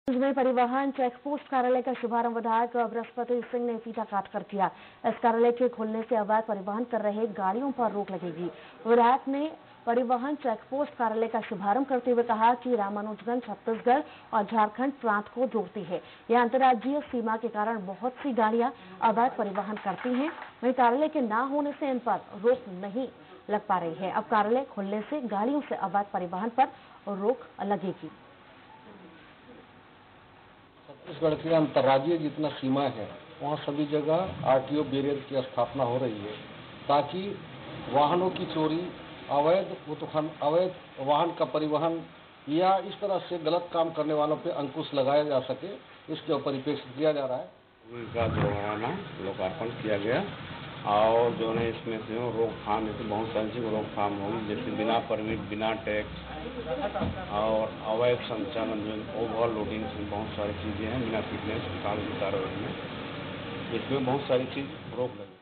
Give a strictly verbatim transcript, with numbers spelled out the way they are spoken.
में परिवहन चेकपोस्ट कार्यालय का शुभारंभ विधायक बृहस्पति सिंह ने फीता काट कर किया। इस कार्यालय के खुलने से अवैध परिवहन कर रहे गाड़ियों पर रोक लगेगी। विधायक ने परिवहन चेकपोस्ट कार्यालय का शुभारंभ करते हुए कहा कि रामानुजगंज छत्तीसगढ़ और झारखंड प्रांत को जोड़ती है। यह अंतर्राज्यीय सीमा के कारण बहुत सी गाड़ियां अवैध परिवहन करती हैं। वहीं कार्यालय के न होने से इन पर रोक नहीं लग पा रही है। अब कार्यालय खुलने से गाड़ियों से अवैध परिवहन पर रोक लगेगी। छत्तीसगढ़ के अंतर्राज्यीय जितना सीमा है वहाँ सभी जगह आरटीओ बैरियर की स्थापना हो रही है, ताकि वाहनों की चोरी, अवैध उत्खनन, अवैध वाहन का परिवहन या इस तरह से गलत काम करने वालों पे अंकुश लगाया जा सके। इसके ऊपर परिप्रेक्ष्य किया जा रहा है। उनका जो है ना लोकार्पण किया गया और जो है इसमें से रोकथाम जैसे बहुत सारी चीज़ रोकथाम होगी, जैसे बिना परमिट, बिना टैक्स और अवैध संचालन, जो ओवर लोडिंग से बहुत सारी चीज़ें हैं, बिना फिटनेस कार्य में इसमें बहुत सारी चीज़ रोक लगी।